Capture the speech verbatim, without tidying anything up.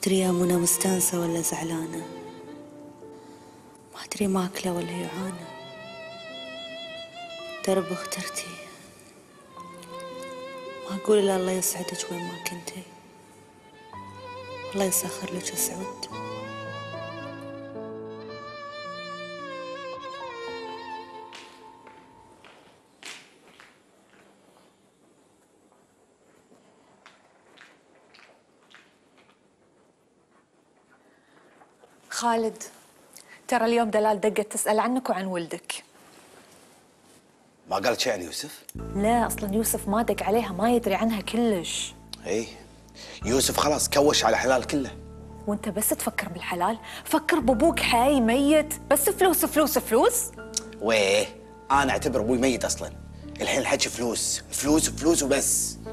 أدري يا منى مستانسة ولا زعلانة، ما أدري ماكلة ولا جوعانة. درب اخترتي، ما أقول إلا الله يسعدك وين ما كنتي، الله يسخر لك السعود. خالد، ترى اليوم دلال دقت تسأل عنك وعن ولدك. ما قالت شيء عن يوسف؟ لا، أصلاً يوسف ما دق عليها، ما يدري عنها كلش. اي يوسف خلاص كوش على حلال كله. وانت بس تفكر بالحلال، فكر بابوك حي ميت، بس فلوس فلوس فلوس. ويه، انا اعتبر ابوي ميت اصلا. الحين الحكي فلوس فلوس فلوس وبس.